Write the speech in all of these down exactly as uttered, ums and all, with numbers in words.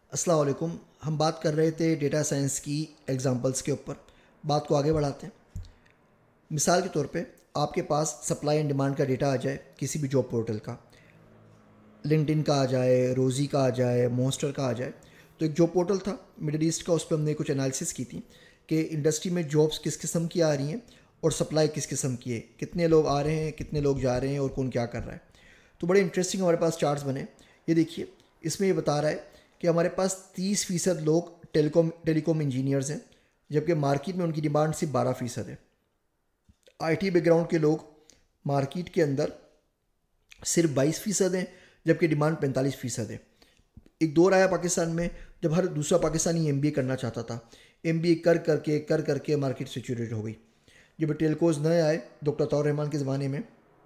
السلام علیکم. ہم بات کر رہے تھے ڈیٹا سائنس کی ایگزامپلس کے اوپر. بات کو آگے بڑھاتے ہیں. مثال کے طور پہ آپ کے پاس سپلائی اینڈ ڈیمانڈ کا ڈیٹا آ جائے کسی بھی جاب پورٹل کا, لنکڈ ان کا آ جائے, روزی کا آ جائے, مونسٹر کا آ جائے. تو ایک جاب پورٹل تھا مڈل ایسٹ کا, اس پہ ہم نے کچھ انالیسس کی تھی کہ انڈسٹری میں جابس کس قسم کی آ رہی ہیں اور سپلائی کس قسم کی ہے, کتنے لوگ آ رہے ہیں, کتنے لوگ جا رہے ہیں اور کون کیا کر رہا ہے. تو بڑے انٹرسٹنگ ہمارے پاس چارٹس بنے. یہ دیکھیے, اس میں یہ بتا رہا ہے کہ ہمارے پاس تیس فیصد لوگ ٹیلی کام ٹیلی کام انجینئرز ہیں, جبکہ مارکیٹ میں ان کی ڈیمانڈ صرف بارہ فیصد ہے. آئی ٹی بیک گراؤنڈ کے لوگ مارکیٹ کے اندر صرف بائیس فیصد ہیں, جبکہ ڈیمانڈ پینتالیس فیصد ہے. ایک دور آیا پاکستان میں جب ہر دوسرا پاکستانی ایم بی اے کرنا چاہتا تھا. ایم بی اے کر کر کے کر کر کے مارکیٹ سیچوریٹ ہو گئی. جب ٹیلکوز نئے آئے ڈاکٹر طور رحمان کے زمانے میں,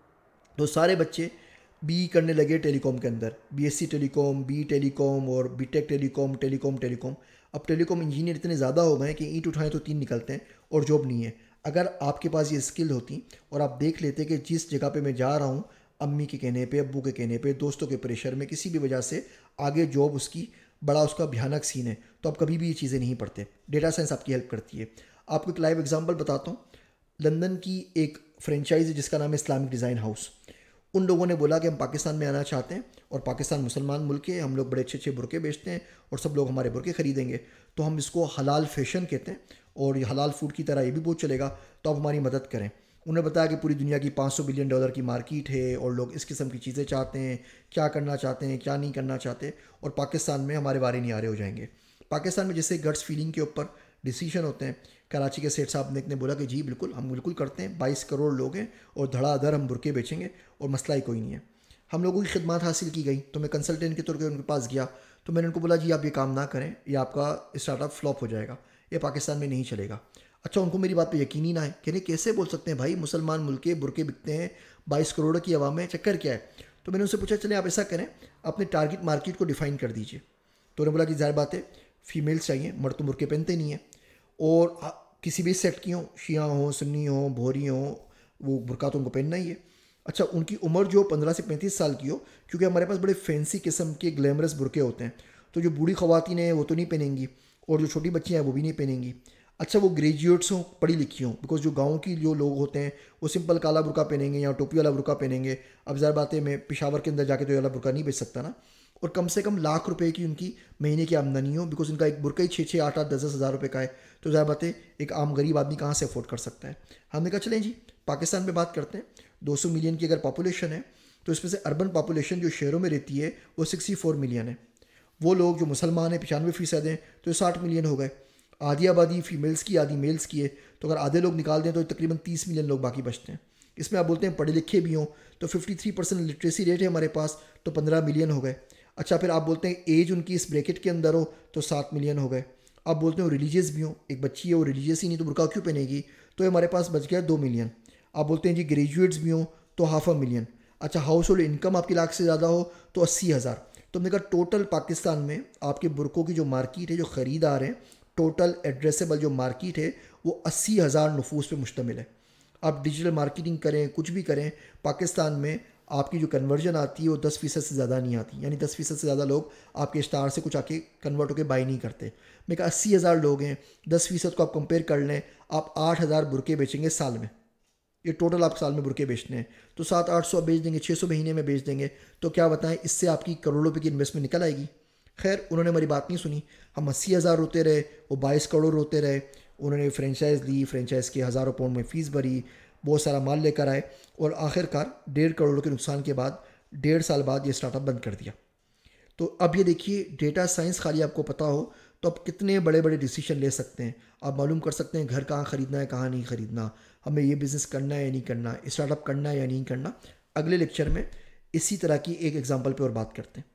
تو سارے بچے بی ای کرنے لگے ٹیلی کام کے اندر, B S C telecom, B telecom اور بی ٹیک ٹیلی کام, ٹیلی کام ٹیلی کام. اب ٹیلی کام انجینئر اتنے زیادہ ہو گئے ہیں کہ اینٹ اٹھائیں تو تین نکلتے ہیں اور جاب نہیں ہے. اگر آپ کے پاس یہ اسکل ہوتی اور آپ دیکھ لیتے کہ جس جگہ پہ میں جا رہا ہوں, امی کے کہنے پہ, ابو کے کہنے پہ, دوستوں کے پریشر میں, کسی بھی وجہ سے آگے جاب اس کی بڑا اس کا بھیانک سین ہے, تو آپ کبھی بھی یہ چیزیں نہیں پڑھتے. ڈیٹا سائنس آپ کی ہیلپ کرتی ہے. آپ کو ایک لائیو ایگزامپل بتاتا ہوں. لندن کی ایک فرینچائز ہے جس کا نام ہے اسلامک ڈیزائن ہاؤس. ان لوگوں نے بولا کہ ہم پاکستان میں آنا چاہتے ہیں اور پاکستان مسلمان ملک ہے, ہم لوگ بڑے اچھے اچھے برقعے بیچتے ہیں اور سب لوگ ہمارے برقعے خریدیں گے, تو ہم اس کو حلال فیشن کہتے ہیں اور یہ حلال فوڈ کی طرح یہ بھی بہت چلے گا, تو آپ ہماری مدد کریں. انہوں نے بتایا کہ پوری دنیا کی پانچ سو بلین ڈالر کی مارکیٹ ہے اور لوگ اس قسم کی چیزیں چاہتے ہیں, کیا کرنا چاہتے ہیں, کیا نہیں کرنا چاہتے, اور پاکستان میں ہمارے وارے نہیں آ رہے ہو جائیں گے. پاکستان میں جیسے گٹس فیلنگ کے اوپر ڈیسیشن ہوتے ہیں, کراچی کے سیٹ صاحب نے ایک نے بولا کہ جی بالکل ہم بالکل کرتے ہیں, بائیس کروڑ لوگ ہیں اور دھڑا دھڑ ہم برقعے بیچیں گے اور مسئلہ ہی کوئی نہیں ہے. ہم لوگوں کی خدمات حاصل کی گئی, تو میں کنسلٹنٹ کے طور پہ ان کے پاس گیا, تو میں نے ان کو بولا جی آپ یہ کام نہ کریں, یہ آپ کا اسٹارٹ اپ فلاپ ہو جائے گا, یہ پاکستان میں نہیں چلے گا. اچھا, ان کو میری بات پہ یقین ہی نہ ہے کہ نہیں کیسے بول سکتے ہیں بھائی, مسلمان ملک کے برقعے بکتے ہیں, بائیس کروڑ کی عوام ہے, چکر کیا ہے. تو میں نے ان سے پوچھا چلیں آپ ایسا کریں, اپنے ٹارگٹ مارکیٹ کو ڈیفائن کر دیجیے. تو انہوں نے بولا کہ ظاہر بات ہے فیمیلس چاہیے, مرد تو برقعے پہنتے نہیں ہیں, اور کسی بھی سیکٹ کی ہوں, شیعہ ہوں, سنی ہوں, بھوری ہوں, وہ برقع تو ان کو پہننا ہی ہے. اچھا, ان کی عمر جو پندرہ سے پینتیس سال کی ہو, کیونکہ ہمارے پاس بڑے فینسی قسم کے گلیمرس برقعے ہوتے ہیں, تو جو بوڑھی خواتین ہیں وہ تو نہیں پہنیں گی, اور جو چھوٹی بچیاں ہیں وہ بھی نہیں پہنیں گی. اچھا, وہ گریجویٹس ہوں, پڑھی لکھی ہوں, بیکاز جو گاؤں کی جو لوگ ہوتے ہیں وہ سمپل کالا برقع پہنیں گے یا ٹوپی والا برقع پہنیں گے. اب ظاہر بات ہے میں پشاور کے اندر جا کے تو یہ والا برقع نہیں بیچ سکتا نا, اور کم سے کم لاکھ روپے کی ان کی مہینے کی آمدنی ہو, بیکاز ان کا ایک برقع ہی چھ چھ آٹھ آٹھ دس دس ہزار روپے کا ہے. تو ظاہر بات ہے ایک عام غریب آدمی کہاں سے افورڈ کر سکتا ہے. ہم نے کہا چلیں جی پاکستان میں بات کرتے ہیں. دو سو ملین کی اگر پاپولیشن ہے, تو اس میں سے اربن پاپولیشن جو شہروں میں رہتی ہے وہ سکسٹی فور ملین ہے. وہ لوگ جو مسلمان ہیں پچانوے فیصد ہیں, تو ساٹھ ملین ہو گئے. آدھی آبادی فیمیلس کی آدھی میلس کی ہے, تو اگر آدھے لوگ نکال دیں تو تقریباً تیس ملین لوگ باقی بچتے ہیں. اس میں آپ بولتے ہیں پڑھے لکھے بھی ہوں, تو fifty three percent literacy rate ہے ہمارے پاس, تو پندرہ ملین ہو گئے. اچھا, پھر آپ بولتے ہیں ایج ان کی اس بریکٹ کے اندر ہو تو سات ملین ہو گئے. آپ بولتے ہیں وہ ریلیجیس بھی ہوں, ایک بچی ہے وہ ریلیجیس ہی نہیں تو برقع کیوں پہنے گی, تو ہمارے پاس بچ گیا دو ملین. آپ بولتے ہیں جی گریجویٹس بھی ہوں تو ہاف اے ملین. اچھا, ہاؤس ہولڈ انکم آپ کی لاکھ سے زیادہ ہو تو اسی ہزار. تو ہم نے کہا ٹوٹل پاکستان میں آپ کے برقعوں کی جو مارکیٹ ہے, جو خریدار ہیں, ٹوٹل ایڈریسیبل جو مارکیٹ ہے وہ اسی ہزار نفوس پہ مشتمل ہے. آپ ڈیجیٹل مارکیٹنگ کریں, کچھ بھی کریں, پاکستان میں آپ کی جو کنورژن آتی ہے وہ دس فیصد سے زیادہ نہیں آتی, یعنی دس فیصد سے زیادہ لوگ آپ کے اسٹار سے کچھ آ کے کنورٹ ہو کے بائی نہیں کرتے. میں کہا اسی ہزار لوگ ہیں, دس فیصد کو آپ کمپیئر کر لیں, آپ آٹھ ہزار برقعے بیچیں گے سال میں. یہ ٹوٹل آپ سال میں برقعے بیچنے ہیں, تو سات آٹھ سو بیچ دیں گے, چھ سو مہینے میں بیچ دیں گے, تو کیا بتائیں اس سے آپ کی کروڑوں روپے کی انویسٹمنٹ نکل آئے گی. خیر, انہوں نے ہماری بات نہیں سنی. ہم اسی ہزار روتے رہے, وہ بائیس کروڑ روتے رہے. انہوں نے فرینچائز لی, فرینچائز کے ہزاروں پاؤنڈ میں فیس بھری, بہت سارا مال لے کر آئے, اور آخر کار ڈیڑھ کروڑ کے نقصان کے بعد ڈیڑھ سال بعد یہ اسٹارٹ اپ بند کر دیا. تو اب یہ دیکھیے, ڈیٹا سائنس خالی آپ کو پتہ ہو تو آپ کتنے بڑے بڑے ڈیسیشن لے سکتے ہیں. آپ معلوم کر سکتے ہیں گھر کہاں خریدنا ہے, کہاں نہیں خریدنا, ہمیں یہ بزنس کرنا ہے یا نہیں کرنا, اسٹارٹ اپ کرنا ہے یا نہیں کرنا. اگلے لیکچر میں اسی طرح کی ایک ایگزامپل پہ اور بات کرتے ہیں.